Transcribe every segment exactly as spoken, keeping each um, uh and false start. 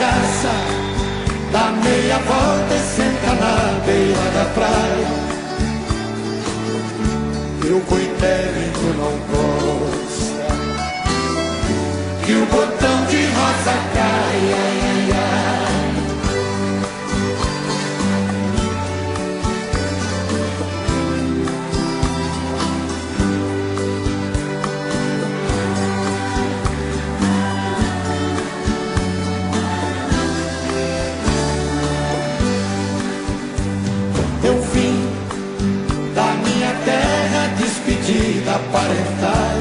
bagaça, dá meia volta e senta na beira da praia. Que o coitérico não gosta que o botão de rosa caia, ai, ai, ai. Eu vim da minha terra despedida parental.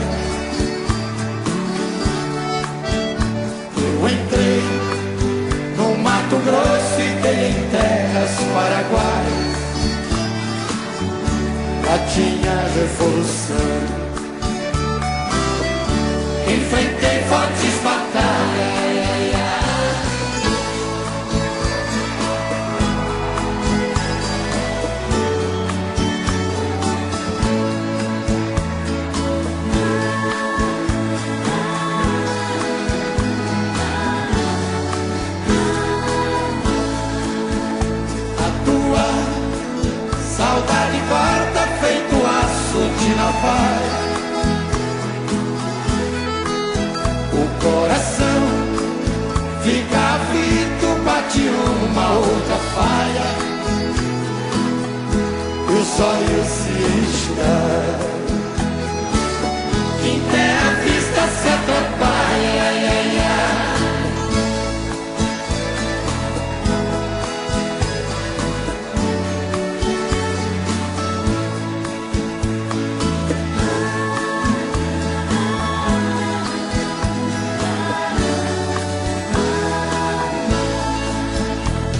Eu entrei no Mato Grosso e dei em terras paraguaias. Lá tinha revolução, enfrentei fortes batalhas, ai, ai, ai. Saudade corta feito aço de navalha. O coração fica aflito, bate uma outra falha. E o sonho se enche, em terra vista se atrapalha, ai, ai, ai.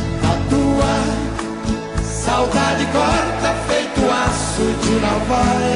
Saudade corta feito aço de navalha.